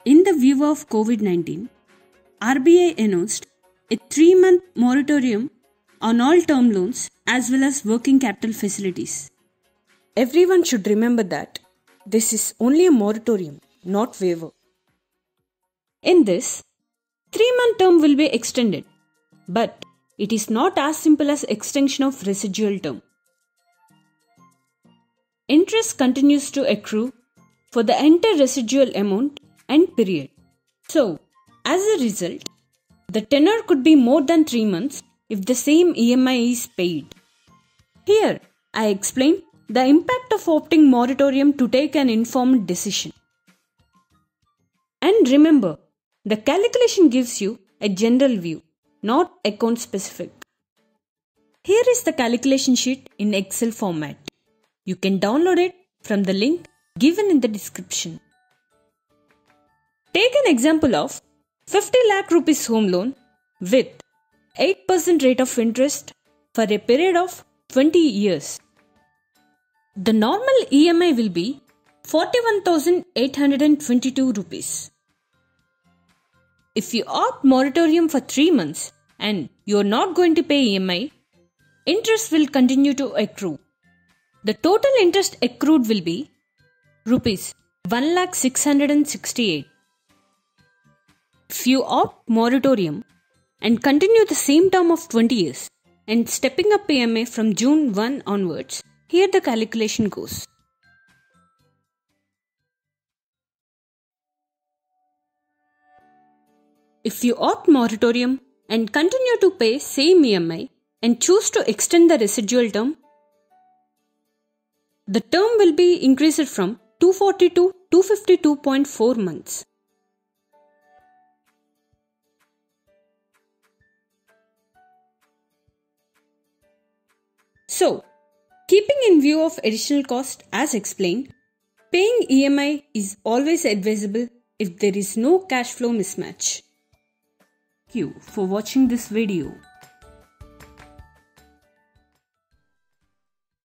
In the view of COVID-19, RBI announced a 3-month moratorium on all term loans as well as working capital facilities. Everyone should remember that this is only a moratorium, not waiver. In this, 3-month term will be extended, but it is not as simple as extension of residual term. Interest continues to accrue for the entire residual amount and period. So, as a result, the tenure could be more than 3 months if the same EMI is paid. Here, I explain the impact of opting moratorium to take an informed decision. And remember, the calculation gives you a general view, not account specific. Here is the calculation sheet in Excel format. You can download it from the link given in the description. Take an example of 50 lakh rupees home loan with 8% rate of interest for a period of 20 years. The normal EMI will be 41,822 rupees. If you opt moratorium for 3 months and you are not going to pay EMI, interest will continue to accrue. The total interest accrued will be rupees 1,668,000. If you opt moratorium and continue the same term of 20 years and stepping up EMI from June 1 onwards, here the calculation goes. If you opt moratorium and continue to pay same EMI and choose to extend the residual term, the term will be increased from 240 to 252.4 months. So, keeping in view of additional cost as explained, paying EMI is always advisable if there is no cash flow mismatch. Thank you for watching this video.